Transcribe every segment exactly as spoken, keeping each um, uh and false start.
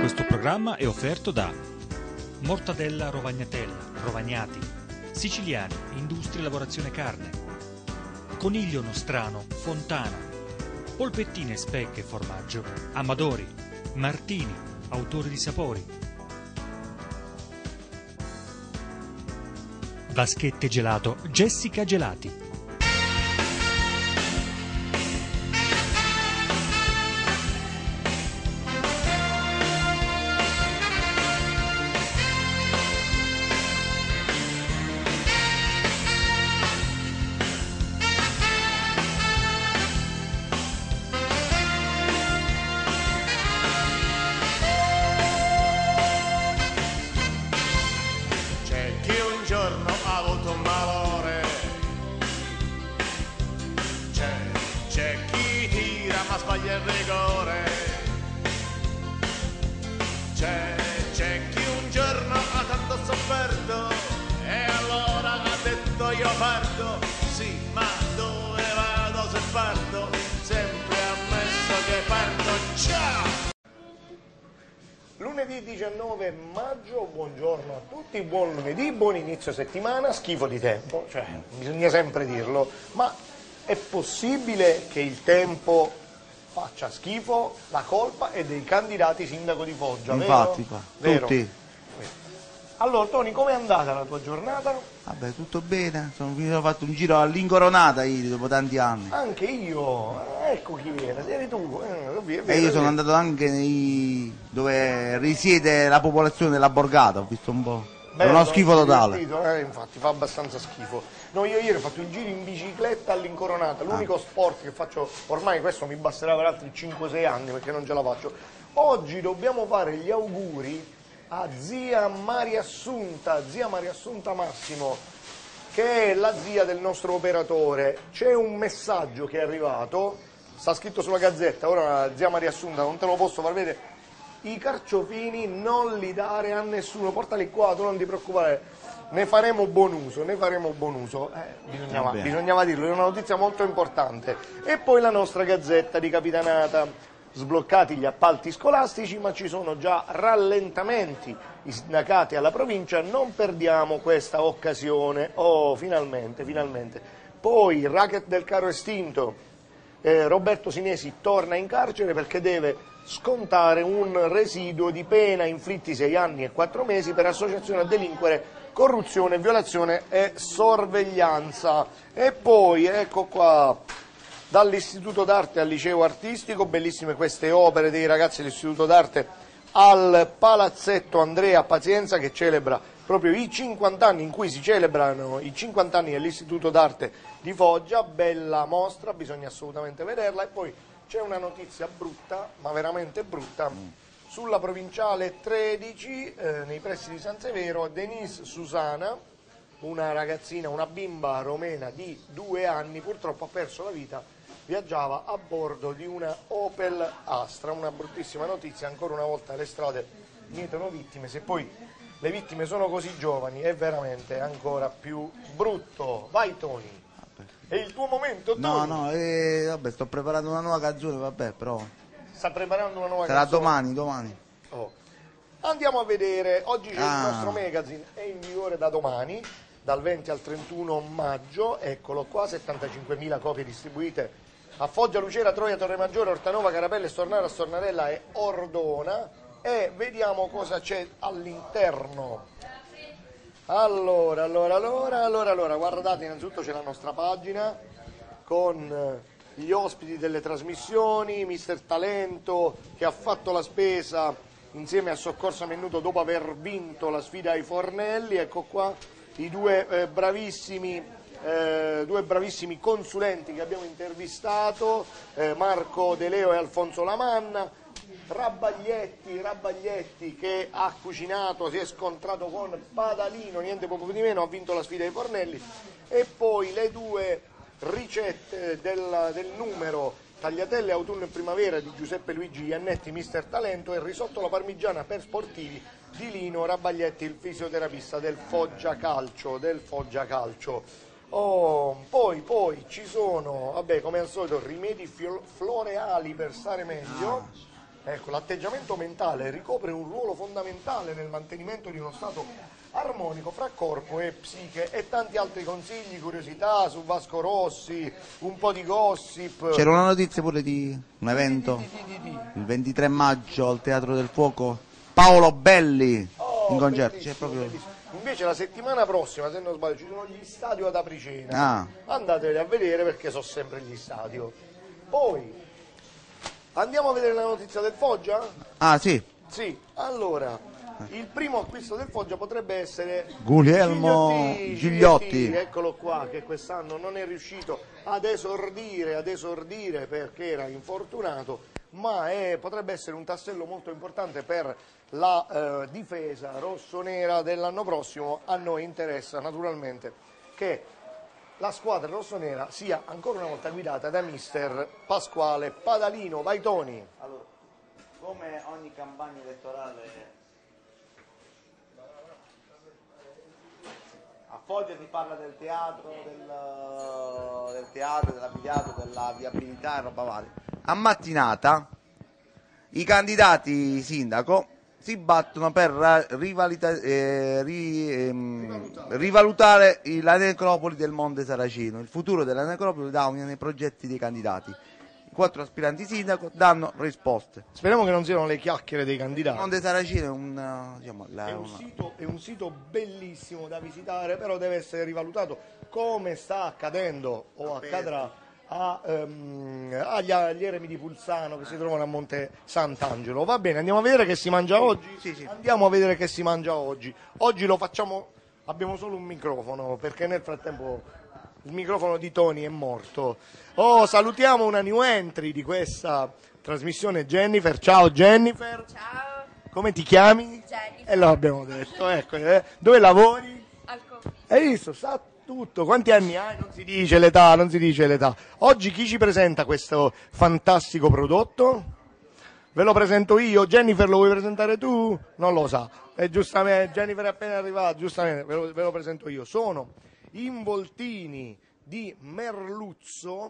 Questo programma è offerto da Mortadella Rovagnatella, Rovagnati, Siciliani, Industria Lavorazione Carne, Coniglio Nostrano, Fontana, Polpettine, Speck e Formaggio, Amadori, Martini, Autore di Sapori, Vaschette Gelato, Jessica Gelati. Lunedì diciannove maggio, buongiorno a tutti, buon lunedì, buon inizio settimana, schifo di tempo, cioè bisogna sempre dirlo, ma è possibile che il tempo faccia schifo? La colpa è dei candidati sindaco di Foggia, infatti, vero? Fa, vero? Tutti. Allora Tony, com'è andata la tua giornata? Vabbè, tutto bene, sono finito, ho fatto un giro all'Incoronata ieri dopo tanti anni. Anche io, ecco chi era, eri tu. Eh, via, via, e io via. sono andato anche nei... dove risiede la popolazione della Borgata, ho visto un po'. È uno schifo totale. Eh, infatti fa abbastanza schifo. No, io ieri ho fatto il giro in bicicletta all'Incoronata, l'unico ah. sport che faccio, ormai questo mi basterà per altri cinque sei anni perché non ce la faccio. Oggi dobbiamo fare gli auguri a zia Maria Assunta, zia Maria Assunta Massimo, che è la zia del nostro operatore. C'è un messaggio che è arrivato, sta scritto sulla gazzetta, ora zia Maria Assunta non te lo posso far vedere, i carciofini non li dare a nessuno, portali qua, tu non ti preoccupare, ne faremo buon uso, ne faremo buon uso, eh, bisognava, bisognava dirlo, è una notizia molto importante. E poi la nostra gazzetta di Capitanata, sbloccati gli appalti scolastici, ma ci sono già rallentamenti, i sindacati alla provincia, non perdiamo questa occasione, oh finalmente, finalmente. Poi il racket del carro estinto, eh, Roberto Sinesi torna in carcere perché deve scontare un residuo di pena, inflitti sei anni e quattro mesi per associazione a delinquere, corruzione, violazione e sorveglianza. E poi ecco qua, dall'Istituto d'Arte al Liceo Artistico, bellissime queste opere dei ragazzi dell'Istituto d'Arte, al Palazzetto Andrea Pazienza che celebra proprio i cinquanta anni, in cui si celebrano i cinquanta anni dell'Istituto d'Arte di Foggia, bella mostra, bisogna assolutamente vederla. E poi c'è una notizia brutta, ma veramente brutta, sulla provinciale tredici, eh, nei pressi di San Severo, Denise Susana, una ragazzina, una bimba romena di due anni, purtroppo ha perso la vita, viaggiava a bordo di una Opel Astra, una bruttissima notizia, ancora una volta le strade mietono vittime, se poi le vittime sono così giovani è veramente ancora più brutto. Vai Tony, è il tuo momento Tony. No, no, eh, vabbè, sto preparando una nuova canzone, vabbè, però... Sta preparando una nuova Sarà canzone? Sarà domani, domani. Oh. Andiamo a vedere, oggi c'è ah. il nostro magazine, è in vigore da domani, dal venti al trentuno maggio, eccolo qua, settantacinquemila copie distribuite a Foggia, Lucera, Troia, Torremaggiore, Ortanova, Carapelle, Stornara, Stornarella e Ordona, e vediamo cosa c'è all'interno. Allora, allora, allora, allora, allora, guardate, innanzitutto c'è la nostra pagina con gli ospiti delle trasmissioni, mister Talento che ha fatto la spesa insieme a Soccorsa Mennuto dopo aver vinto la sfida ai fornelli, ecco qua i due eh, bravissimi Eh, due bravissimi consulenti che abbiamo intervistato, eh, Marco De Leo e Alfonso Lamanna. Rabaglietti, Rabaglietti che ha cucinato, si è scontrato con Padalino, niente poco di meno, ha vinto la sfida ai fornelli. E poi le due ricette del, del numero tagliatelle autunno e primavera di Giuseppe Luigi Iannetti, mister Talento, e risotto alla parmigiana per sportivi di Lino Rabaglietti, il fisioterapista del Foggia Calcio, del Foggia Calcio. Oh, poi, poi ci sono, vabbè, come al solito, rimedi floreali per stare meglio. Ecco, l'atteggiamento mentale ricopre un ruolo fondamentale nel mantenimento di uno stato armonico fra corpo e psiche, e tanti altri consigli, curiosità su Vasco Rossi, un po' di gossip. C'era una notizia pure di un evento, Di, di, di, di, di. il ventitré maggio al Teatro del Fuoco, Paolo Belli Oh, in concerto. C'è bellissimo, proprio... bellissimo. Invece la settimana prossima, se non sbaglio, ci sono gli stadio ad Apricena. Ah. Andateli a vedere perché sono sempre gli stadio. Poi, andiamo a vedere la notizia del Foggia? Ah sì, Sì, allora, il primo acquisto del Foggia potrebbe essere Guglielmo Gigliotti, Gigliotti. eccolo qua, che quest'anno non è riuscito ad esordire, ad esordire perché era infortunato, ma è- potrebbe essere un tassello molto importante per la eh, difesa rossonera dell'anno prossimo. A noi interessa naturalmente che la squadra rossonera sia ancora una volta guidata da mister Pasquale Padalino. Vai Toni! Allora, come ogni campagna elettorale a Foggia si parla del teatro, del, del teatro, dell'abitato, della viabilità e roba varia. A mattinata i candidati sindaco si battono per rivalita- eh, ri- ehm, rivalutare il- la necropoli del Monte Saracino. Il futuro della necropoli da uno nei progetti dei candidati. I quattro aspiranti sindaco danno risposte. Speriamo che non siano le chiacchiere dei Il candidati. Monte Saracino è un, eh, diciamo, la- È un, una- sito, è un sito bellissimo da visitare, però deve essere rivalutato come sta accadendo o accadrà a, ehm, agli, agli eremi di Pulsano che si trovano a Monte Sant'Angelo. Va bene, andiamo a vedere che si mangia oggi? Sì, sì. Andiamo a vedere che si mangia oggi. Oggi lo facciamo, abbiamo solo un microfono perché nel frattempo il microfono di Toni è morto. Oh, salutiamo una new entry di questa trasmissione, Jennifer. Ciao Jennifer. Ciao, Come ti chiami? Jennifer. E lo abbiamo detto, ecco. eh. Dove lavori? Al convito. Hai visto? Sa tutto. Quanti anni hai? Non si dice l'età, non si dice l'età. Oggi chi ci presenta questo fantastico prodotto? Ve lo presento io. Jennifer, lo vuoi presentare tu? Non lo sa. E giustamente, Jennifer è appena arrivata, giustamente, ve lo, ve lo presento io. Sono involtini di merluzzo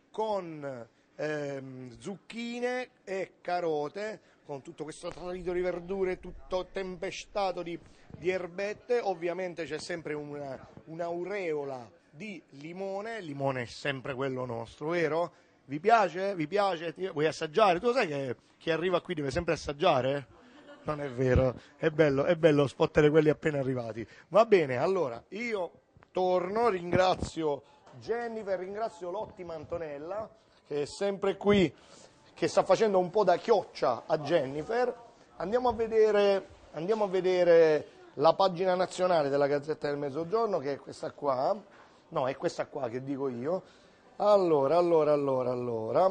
con ehm, zucchine e carote, con tutto questo trito di verdure, tutto tempestato di, di erbette. Ovviamente c'è sempre una, un'aureola di limone. Il limone è sempre quello nostro, vero? Vi piace? Vi piace? Ti- Vuoi assaggiare? Tu lo sai che chi arriva qui deve sempre assaggiare? Non è vero, è bello, è bello spottere quelli appena arrivati. Va bene, allora io torno, ringrazio Jennifer, ringrazio l'ottima Antonella che è sempre qui, che sta facendo un po' da chioccia a Jennifer. Andiamo a vedere, andiamo a vedere la pagina nazionale della Gazzetta del Mezzogiorno, che è questa qua. No, è questa qua che dico io. Allora, allora, allora, allora.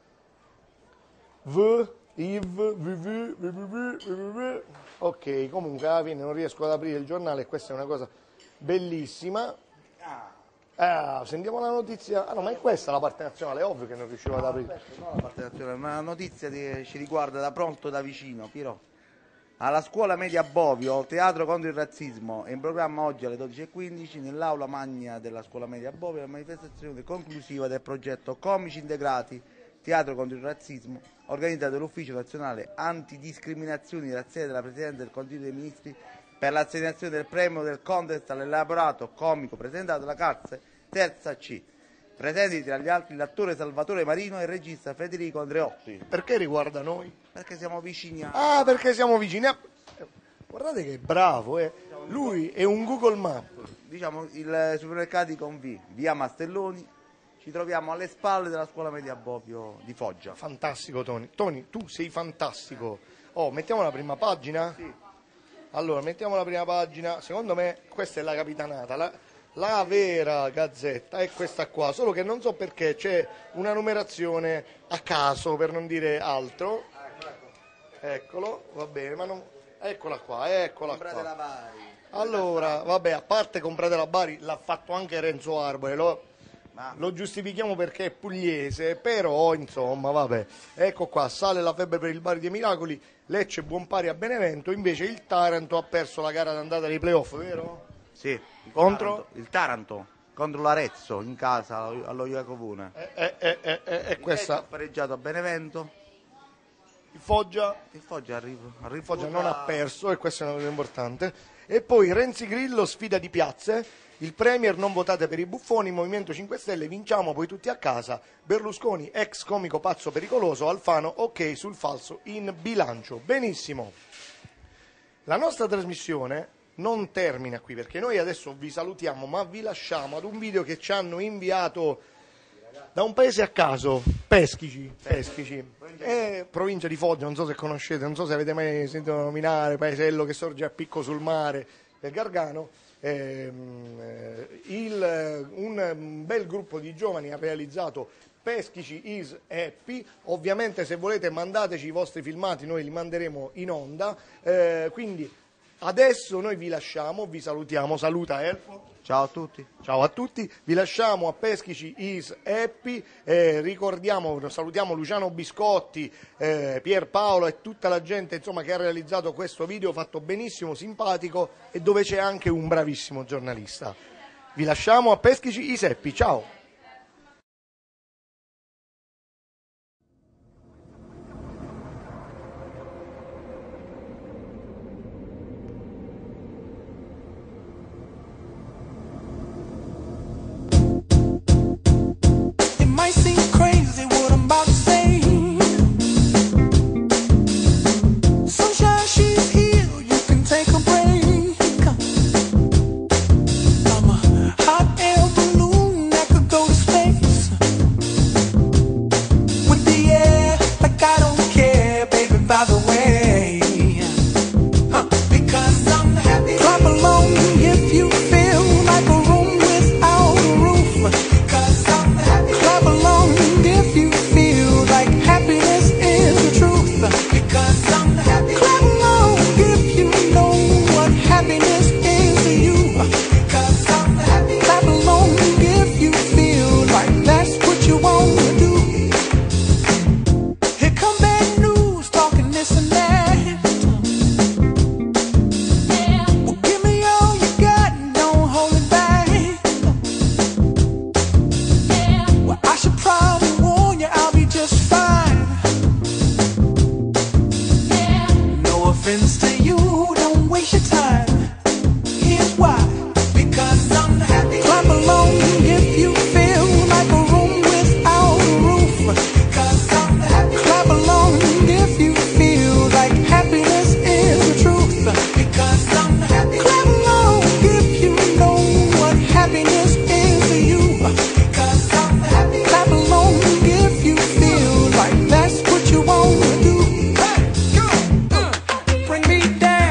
V, I V, V, V, V, V, V, V. Ok, comunque alla fine non riesco ad aprire il giornale e questa è una cosa bellissima. Ah, sentiamo la notizia. Ah no, ma è questa la parte nazionale, è ovvio che non riuscivo ad aprire. No, la parte nazionale, una notizia che ci riguarda da pronto da vicino, Piero. Alla scuola media Bovio, teatro contro il razzismo, è in programma oggi alle dodici e quindici nell'aula magna della scuola media Bovio la manifestazione conclusiva del progetto Comici Integrati, teatro contro il razzismo, organizzato dall'Ufficio Nazionale Antidiscriminazioni razziali della Presidenza del Consiglio dei Ministri per l'assegnazione del premio del contest all'elaborato comico presentato alla Carse Terza C. Presenti tra gli altri l'attore Salvatore Marino e il regista Federico Andreotti. Perché riguarda noi? Perché siamo vicini a... Ah, perché siamo vicini a... Guardate che bravo, eh. Lui è un Google Map. Diciamo, il supermercati con V, via Mastelloni, ci troviamo alle spalle della scuola media Bobbio di Foggia. Fantastico Tony. Tony, tu sei fantastico. Oh, mettiamo la prima pagina? Sì. Allora, mettiamo la prima pagina. Secondo me questa è la capitanata. La, la vera gazzetta è questa qua, solo che non so perché c'è una numerazione a caso, per non dire altro. Eccolo, va bene, ma non... Eccola qua, eccola qua. Compratela Bari. Allora, vabbè, a parte comprate la Bari, l'ha fatto anche Renzo Arbore, lo, Ma- lo giustifichiamo perché è pugliese, però insomma, vabbè. Ecco qua, sale la febbre per il Bari dei Miracoli, Lecce buon pari a Benevento, invece il Taranto ha perso la gara d'andata dei playoff, vero? Sì, il Contro? Taranto, il Taranto contro l'Arezzo in casa allo allo Iacovone. E, e, e, e, e Il Lecce questa... ha pareggiato a Benevento. Il Foggia, Il Foggia arriva, il Foggia non ha perso e questa è una cosa importante. E poi Renzi Grillo, sfida di piazze, il Premier non votate per i buffoni, Movimento cinque Stelle, vinciamo poi tutti a casa, Berlusconi, ex comico pazzo pericoloso, Alfano, ok sul falso in bilancio. Benissimo. La nostra trasmissione non termina qui perché noi adesso vi salutiamo ma vi lasciamo ad un video che ci hanno inviato da un paese a caso, Peschici, Peschici, è provincia di Foggia, non so se conoscete, non so se avete mai sentito nominare, paesello che sorge a picco sul mare del Gargano. Ehm, eh, il, un bel gruppo di giovani ha realizzato Peschici is Happy. Ovviamente se volete mandateci i vostri filmati, noi li manderemo in onda. Eh, quindi adesso noi vi lasciamo, vi salutiamo, saluta Elfo. Ciao a tutti. Ciao a tutti, vi lasciamo a Peschici is Happy, eh, ricordiamo, salutiamo Luciano Biscotti, eh, Pierpaolo e tutta la gente insomma, che ha realizzato questo video fatto benissimo, simpatico e dove c'è anche un bravissimo giornalista. Vi lasciamo a Peschici is Happy, ciao! Might seem crazy what I'm about to say. Sunshine, she's here, you can take a break. I'm a hot air balloon that could go to space. With the air, like I don't care, baby, by the way. Huh. Because I'm happy. Clap along if you feel like a room without a roof. Because I'm happy. Clap along if you feel like happiness is the truth. Because I'm happy. Clap along if you know what happiness is to you. Because I'm happy. Clap along if you feel like that's what you want to do. Here come bad news, talking this and that. Well, give me all you got and don't hold it back. Well, I should probably warn you, I'll be just fine. No offense to you, don't waste your time. Here's why. Because I'm happy. Clap along if you feel like a room without a roof. Because I'm happy. Clap along if you feel like happiness is the truth. Because I'm happy. Clap along if you know what happiness is to you. Because I'm happy. Clap along if you feel like that's what you want to do. Hey, go, uh, bring me down.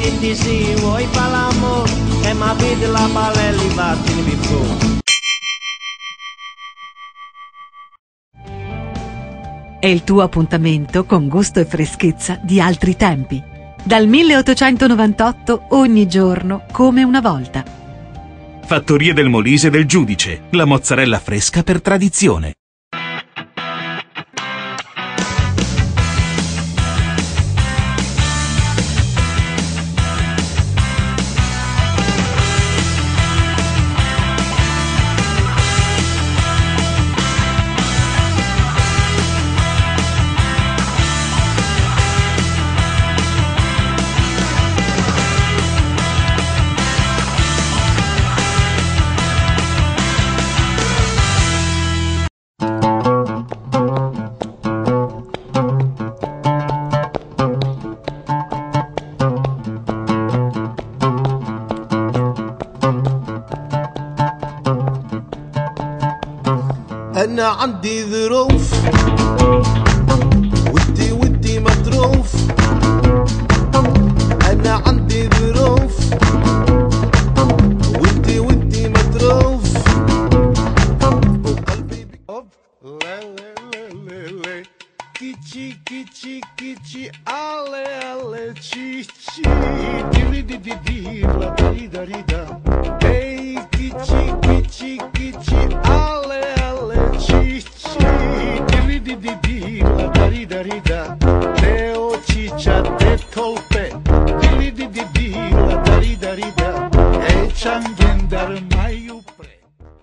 metti sì, vuoi fare l'amore e ma vedi la balella e vattene di fuori. È il tuo appuntamento con gusto e freschezza di altri tempi. Dal milleottocentonovantotto ogni giorno come una volta. Fattorie del Molise del Giudice, la mozzarella fresca per tradizione. أنا عندي ظروف ودي ودي مظروف أنا عندي ظروف ودي ودي مظروف وقلبي بيقف لا لا لا لا لا كيتشي كيتشي كيتشي ale ale cici di di di di la di da di da ehi kici kici kici ale ale cici di di di di la di da di da Leo ciccia te tolpe di di di di la di da di da e changendar mai upre.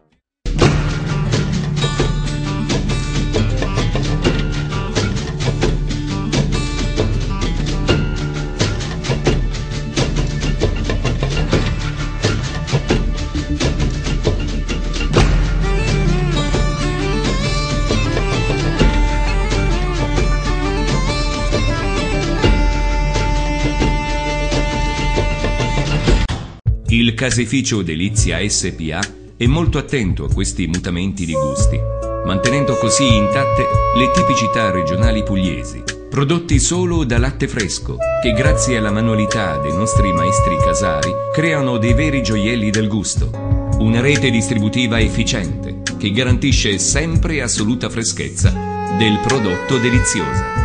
Il caseificio Delizia S P A è molto attento a questi mutamenti di gusti, mantenendo così intatte le tipicità regionali pugliesi, prodotti solo da latte fresco, che grazie alla manualità dei nostri maestri casari creano dei veri gioielli del gusto. Una rete distributiva efficiente che garantisce sempre assoluta freschezza del prodotto delizioso.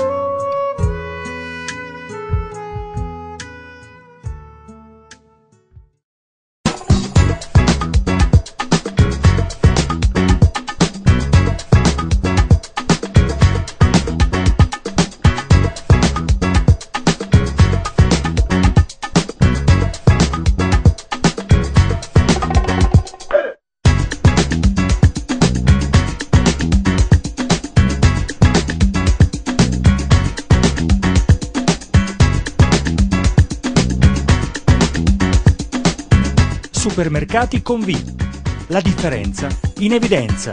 Supermercati con V. La differenza in evidenza.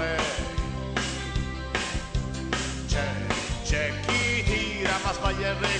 C'è chi tira ma sbaglia il